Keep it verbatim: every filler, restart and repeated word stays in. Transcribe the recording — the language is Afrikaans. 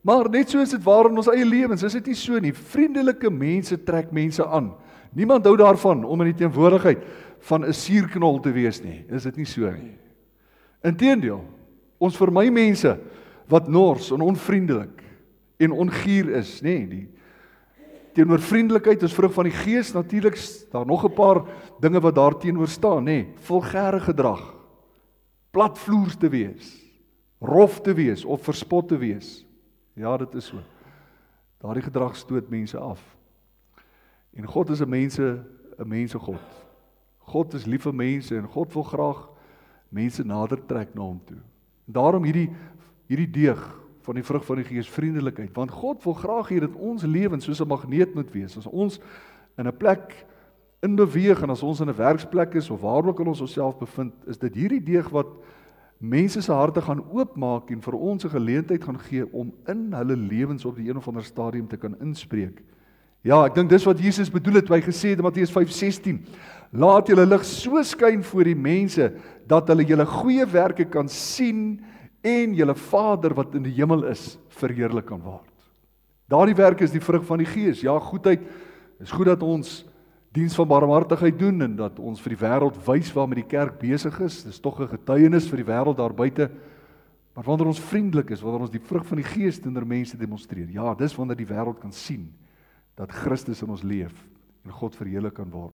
Maar net so is dit waar in ons eie lewens, is dit nie so nie. Vriendelike mense trek mense aan. Niemand hou daarvan om in die teenwoordigheid van 'n suurknol te wees nie. Is dit nie so nie? Inteendeel, ons vermy mense wat nors en onvriendelik en ongier is, nê? Die teenoor vriendelikheid is vrug van die gees, natuurlik is daar nog 'n paar dinge wat daar teenoor staan, nê? Vulgêre gedrag, platvloers te wees, rof te wees of verspot te wees. Ja, dit is so. Daardie gedrag stoot mense af. En God is 'n mense, 'n mense God. God is lief vir mense en God wil graag mense nader trek na hom toe. Daarom hierdie hierdie deeg van die vrug van die gees, vriendelikheid, want God wil graag hê dat ons lewens soos 'n magneet moet wees. As ons in 'n plek in beweeg en as ons in 'n werksplek is of waar ook al ons onsself bevind, is dit hierdie deeg wat mense se harte gaan oopmaak en vir ons 'n geleentheid gaan gee om in hulle lewens op die een of ander stadium te kan inspreek. Ja, ek dink dis wat Jesus bedoel het, toe hy gesê het in Matteus vyf sestien, laat julle lig so skyn voor die mense, dat hulle julle goeie werke kan sien en julle Vader wat in die hemel is, verheerlik kan word. Daardie werk is die vrug van die Gees. Ja, goedheid, is goed dat ons diens van barmhartigheid doen en dat ons vir die wêreld wys waarmee die kerk besig is. Dis tog 'n getuienis vir die wêreld daar buite. Maar wanneer ons vriendelik is, wanneer ons die vrug van die Gees teenoor mense demonstreer, ja, dis wanneer die wêreld kan sien dat Christus in ons leef en God verheerlik kan word.